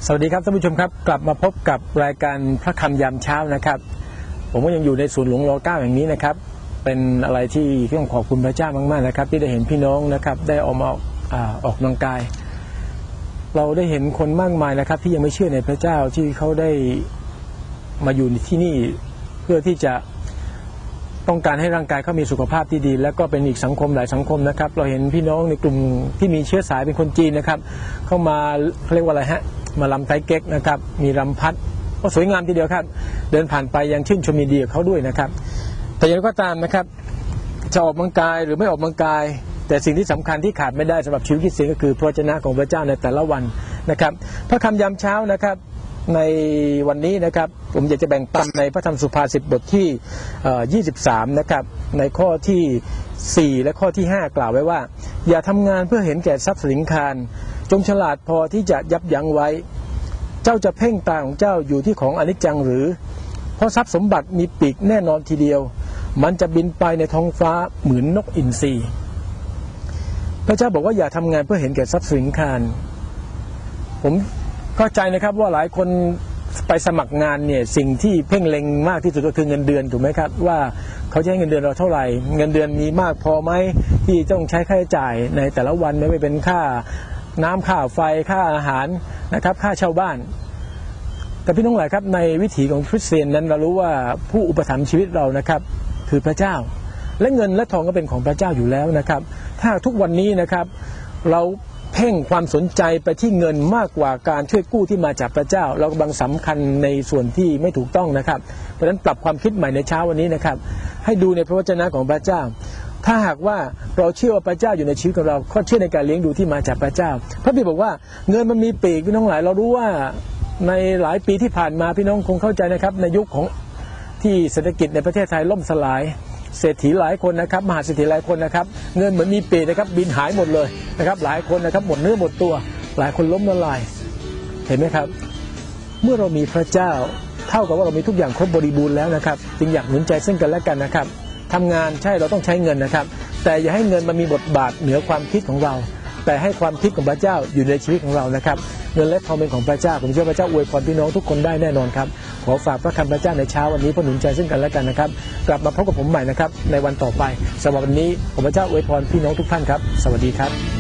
สวัสดีครับท่านผู้ชมครับกลับมาพบกับรายการพระคำยามเช้านะครับผมก็ยังอยู่ในศูนย์หลวงร.9 แห่งนี้นะครับเป็นอะไรที่ต้องขอบคุณพระเจ้ามากๆนะครับที่ได้เห็นพี่น้องนะครับได้ออกกำลังกายเราได้เห็นคนมากมายนะครับที่ยังไม่เชื่อในพระเจ้าที่เขาได้มาอยู่ที่นี่เพื่อที่จะต้องการให้ร่างกายเขามีสุขภาพที่ดีแล้วก็เป็นอีกสังคมหลายสังคมนะครับเราเห็นพี่น้องในกลุ่มที่มีเชื้อสายเป็นคนจีนนะครับเข้ามาเรียกว่าอะไรฮะมาลำไทเก๊กนะครับมีรำพัดก็สวยงามทีเดียวครับเดินผ่านไปยังชื่นชมดีเขาด้วยนะครับแต่อย่างไรก็ตามนะครับจะออกกำลังกายหรือไม่ออกกำลังกายแต่สิ่งที่สำคัญที่ขาดไม่ได้สำหรับชีวิตคริสเตียนก็คือพระวจนะของพระเจ้าในแต่ละวันนะครับพระคำยามเช้านะครับในวันนี้นะครับผมอยากจะแบ่งปันในพระธรรมสุภาษิตบทที่23นะครับในข้อที่4และข้อที่5กล่าวไว้ว่าอย่าทำงานเพื่อเห็นแก่ทรัพย์สินคารจงฉลาดพอที่จะยับยั้งไว้เจ้าจะเพ่งตาของเจ้าอยู่ที่ของอนิจจังหรือเพราะทรัพย์สมบัติมีปีกแน่นอนทีเดียวมันจะบินไปในท้องฟ้าเหมือนนกอินทรีพระเจ้าบอกว่าอย่าทำงานเพื่อเห็นแก่ทรัพย์สินคารผมเข้าใจนะครับว่าหลายคนไปสมัครงานเนี่ยสิ่งที่เพ่งเล็งมากที่สุดก็คือเงินเดือนถูกไหมครับว่าเขาจะให้เงินเดือนเราเท่าไหร่เงินเดือนมีมากพอไหมที่ต้องใช้ค่าใช้จ่ายในแต่ละวันไม่ว่าเป็นค่าน้ำค่าไฟค่าอาหารนะครับค่าเช่าบ้านแต่พี่น้องหลายครับในวิถีของคริสเตียนนั้นเรารู้ว่าผู้อุปถัมภ์ชีวิตเรานะครับคือพระเจ้าและเงินและทองก็เป็นของพระเจ้าอยู่แล้วนะครับถ้าทุกวันนี้นะครับเราเพ่งความสนใจไปที่เงินมากกว่าการช่วยกู้ที่มาจากพระเจ้าเรากำลังสำคัญในส่วนที่ไม่ถูกต้องนะครับเพราะฉะนั้นปรับความคิดใหม่ในเช้าวันนี้นะครับให้ดูในพระวจนะของพระเจ้าถ้าหากว่าเราเชื่อว่าพระเจ้าอยู่ในชีวิตของเราก็เชื่อในการเลี้ยงดูที่มาจากพระเจ้าพระบิดาบอกว่าเงินมันมีปีกพี่น้องหลายเรารู้ว่าในหลายปีที่ผ่านมาพี่น้องคงเข้าใจนะครับในยุคของที่เศรษฐกิจในประเทศไทยล่มสลายเศรษฐีหลายคนนะครับมหาเศรษฐีหลายคนนะครับเงินเหมือนมีปีกนะครับบินหายหมดเลยนะครับหลายคนนะครับหมดเนื้อหมดตัวหลายคนล้มละลายเห็นไหมครับเมื่อเรามีพระเจ้าเท่ากับว่าเรามีทุกอย่างครบบริบูรณ์แล้วนะครับจึงอยากหนุนใจซึ่งกันและกันนะครับทำงานใช่เราต้องใช้เงินนะครับแต่อย่าให้เงินมันมีบทบาทเหนือความคิดของเราแต่ให้ความคิดของพระเจ้าอยู่ในชีวิตของเรานะครับเงินและทองเป็นของพระเจ้าผมเชื่อพระเจ้าอวยพรพี่น้องทุกคนได้แน่นอนครับขอฝากพระคำพระเจ้าในเช้าวันนี้เพื่อหนุนใจซึ่งกันและกันนะครับกลับมาพบกับผมใหม่นะครับในวันต่อไปสำหรับวันนี้ขอพระเจ้าอวยพรพี่น้องทุกท่านครับสวัสดีครับ